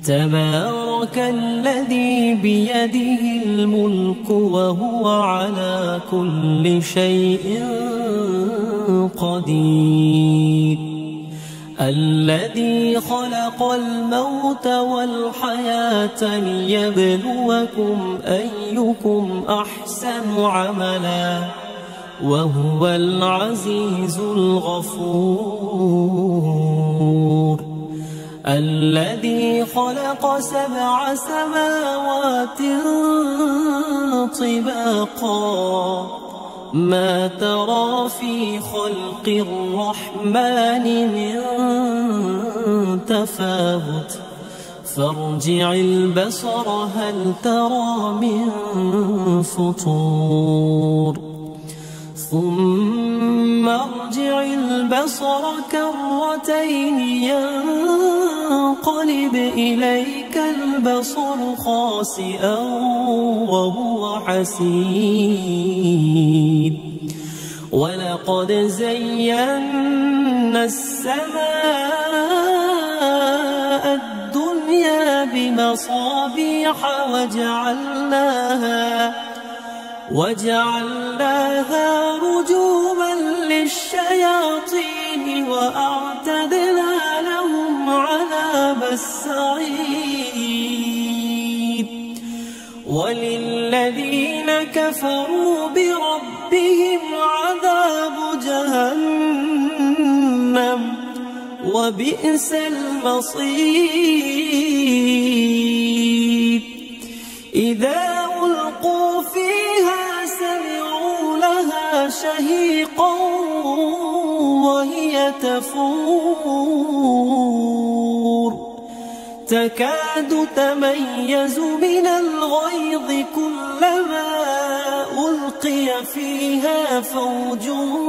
تبارك الذي بيده الملك وهو على كل شيء قدير. الذي خلق الموت والحياة ليبلوكم أيكم أحسن عملا وهو العزيز الغفور. الذي خلق 7 سماوات طباقا ما ترى في خلق الرحمن من تفاوت فارجع البصر هل ترى من فطور ثم ارجع البصر كرتين ينقلب إليك البصر خاسئا وهو حسير. ولقد زينا السماء الدنيا بمصابيح وجعلناها رجوما للشياطين وأعتدنا لهم عذاب السعير. وللذين كفروا بربهم عذاب جهنم وبئس المصير. إذا ألقوا فيها سمعوا لها شهيقا وهي تفور تكاد تميز من الغيظ كلما ألقي فيها فوج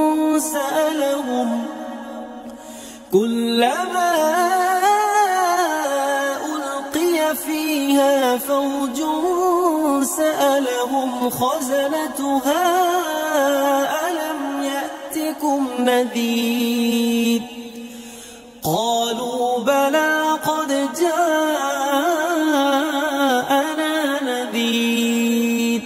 سألهم خزنتها ألم يأتكم نذير قالوا بلى قد جاءنا نذير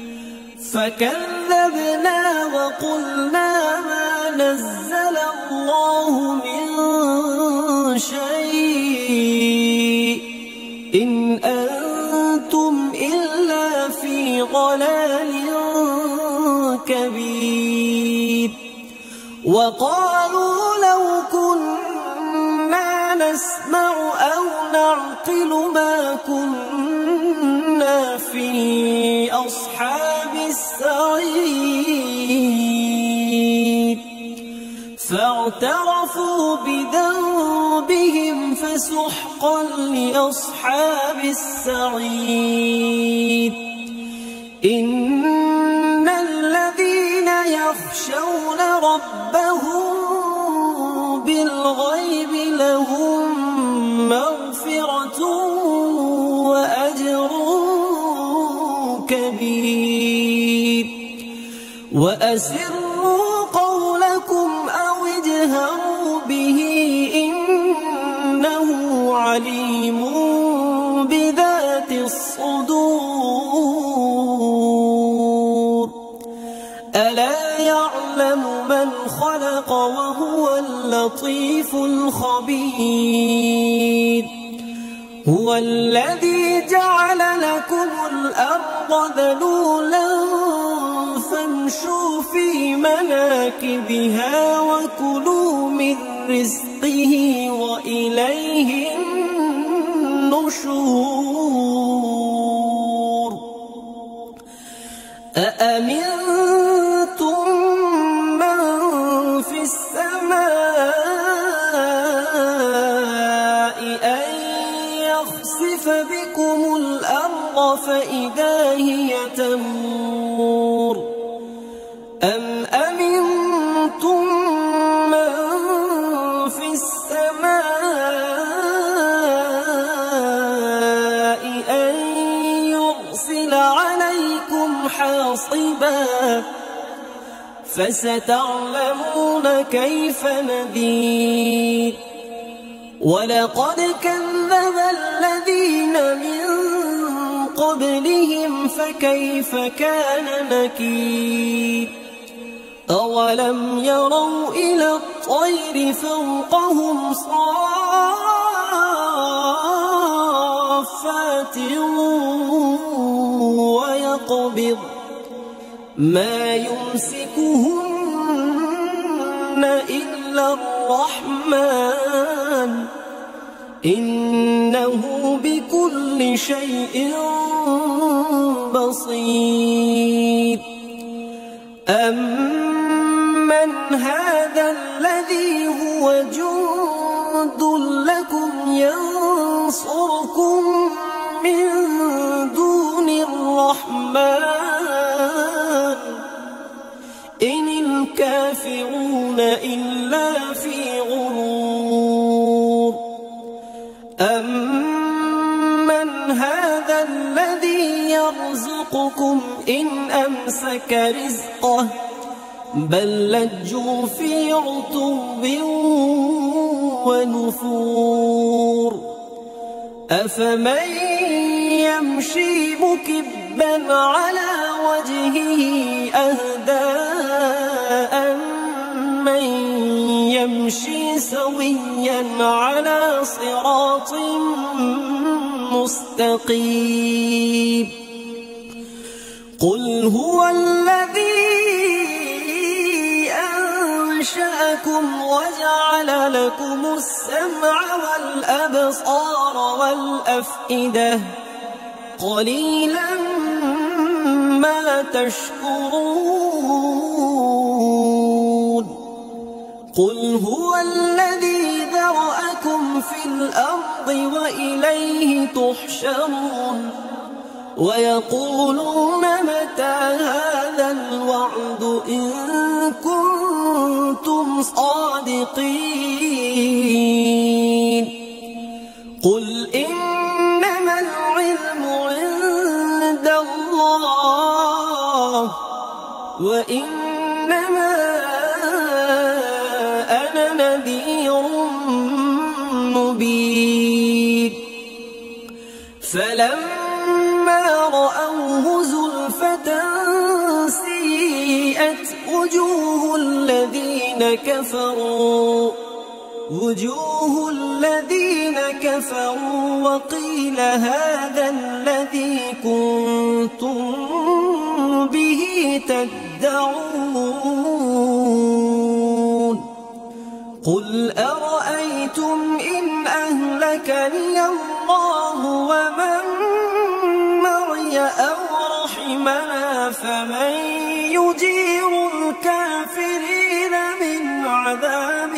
فكذبنا وقلنا ما نزل الله من شيء إن أنتم إلا في ضلال كبير. وقالوا لو كنا نسمع أو نعقل ما كنا في أصحاب السعير فاعترفوا بذنبهم فسحقا لأصحاب السعير. إن الذين يخشون ربهم بالغيب لهم مغفرة وأجر كبير. وأسروا قولكم أو اجهروا به إنه عليم بذات الصدور. ألا يعلم من خلق وهو اللطيف الخبير. هو الذي جعل لكم الأرض ذلولا فامشوا في مناكبها وكلوا من رزقه وإليه النشور. أأمنتم من في السماء أن يخسف بكم الأرض فإذا هي تمور أم أمنتم من في السماء أن يرسل عليكم حاصبا فستعلمون كيف نذير. ولقد كذب الذين قبلهم فكيف كان نكير أولم يروا إلى الطير فوقهم صافات ويقبض ما يمسكهن إلا الرحمن إنه بكل شيء بصير أمن هذا الذي هو جند لكم ينصركم من دون الرحمن إن الكافرون إلا في غرور أمن هذا الذي يرزقكم إن أمسك رزقه بل لجوا في عتو ونفور أفمن يمشي مكبا على وجهه أهدى أمن يمشي سويا على صراط مستقيم قل هو الذي أنشأكم وجعل لكم السمع والأبصار والأفئدة قليلا ما تشكرون قل هو الذي ذرأكم في الأرض وإليه تحشرون ويقولون متى هذا الوعد إن كنتم صادقين قل إنما العلم عند الله وإنما أنا نذير مبين فلما رأوه زلفة سيئت وجوه الذين كفروا وقيل هذا الذي كنتم به تدعون قل أرأيتم إن أهلكني الله ومن معي أو رحمنا فمن يجير الكافرين من عذاب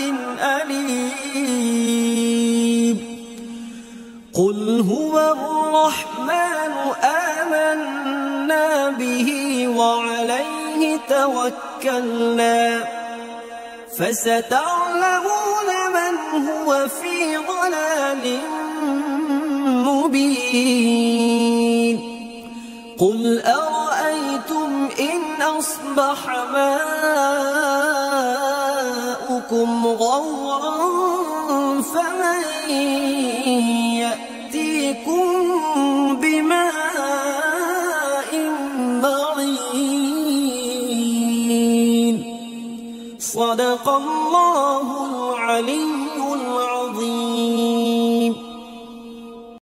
أليم قل هو الرحمن آمنا به وعليه توكلنا فستعلمون من هو في ضلال مبين قل أرأيتم إن أصبح ماؤكم غورا فمن يأتيكم بماء معين صدق الله العلي